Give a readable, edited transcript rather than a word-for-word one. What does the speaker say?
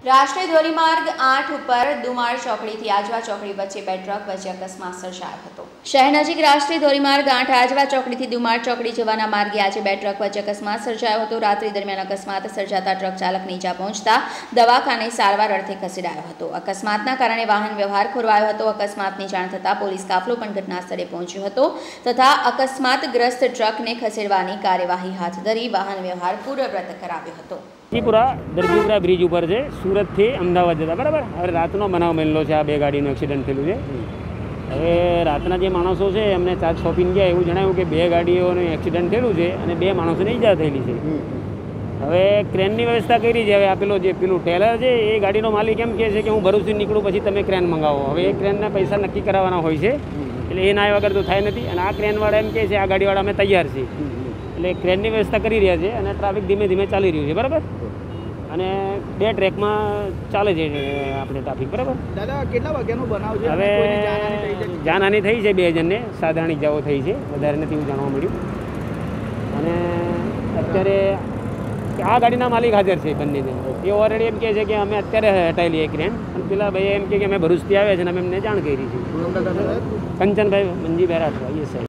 રાષ્ટ્રીય ધોરીમાર્ગ 8 ઉપર દુમાળ ચોકડીથી આજવા ચોકડી વચ્ચે બે ટ્રક વચ્ચે અકસ્માત સર્જાયો હતો। શહેર નજીક રાષ્ટ્રીય ધોરીમાર્ગ 8 આજવા ચોકડીથી દુમાળ ચોકડી જવાના માર્ગે આજે બે ટ્રક વચ્ચે અકસ્માત સર્જાયો હતો। રાત્રિ દરમિયાન અકસ્માત સર્જાતા ટ્રક ચાલકને ઈજા પહોંચતા દવાખાને સારવાર અર્થે ખસેડાયો હતો। અકસ્માતના કારણે વાહન વ્યવહાર ખોરવાયો હતો। અકસ્માતની જાણ થતાં પોલીસ કાફલો પણ ઘટના સ્થળે પહોંચ્યો હતો તથા અકસ્માતગ્રસ્ત ટ્રકને ખસેડવાની કાર્યવાહી હાથ ધરી વાહન વ્યવહાર પૂર્વવત કરાવ્યો હતો। પૂરા દરજીપુરા બ્રિજ ઉપર છે, સુરતથી અમદાવાદ જતા બરાબર। હવે રાતનો બનાવ બનેલો છે, આ બે ગાડીનું એક્સિડન્ટ થયેલું છે। હવે રાતના જે માણસો છે એમને ચાર્જ સોંપીને ગયા એવું જણાવ્યું કે બે ગાડીઓનું એક્સિડન્ટ થયેલું છે અને બે માણસોને ઈજા થયેલી છે। હવે ક્રેનની વ્યવસ્થા કરી છે। હવે આ પેલું ટેલર છે એ ગાડીનો માલિક એમ કહે છે કે હું ભરૂચથી નીકળું પછી તમે ક્રેન મંગાવો। હવે એ ક્રેનના પૈસા નક્કી કરાવવાના હોય છે, એટલે એ ના વગર તો થાય નથી। અને આ ક્રેનવાળા એમ કહે છે આ ગાડીવાળા અમે તૈયાર છીએ, એટલે ક્રેનની વ્યવસ્થા કરી રહ્યા છે અને ટ્રાફિક ધીમે ધીમે ચાલી રહ્યું છે બરાબર। અને બે ટ્રેકમાં ચાલે છે આપણે ટ્રાફિક બરાબર। દાદા કેટલા વાગ્યાનો બનાવ છે? હવે જાનહાની થઈ છે, બે જણને સાધારણ ઇજાઓ થઈ છે, વધારે નથી એવું જાણવા મળ્યું। અને અત્યારે આ ગાડીના માલિક હાજર છે બંનેને, એ ઓલરેડી એમ કહે છે કે અમે અત્યારે હટાવી લઈએ ક્રેન, અને પેલા ભાઈ એમ કે અમે ભરૂચથી આવ્યા છે અને અમે એમને જાણ કરી છે। કંચનભાઈ મંજીભાઈ રાઠવા, એ સાહેબ।